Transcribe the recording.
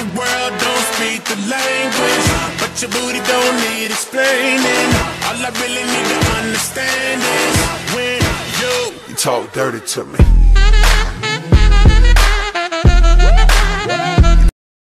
the world don't speak the language, but your booty don't need explaining. All I really need to understand is when you talk dirty to me.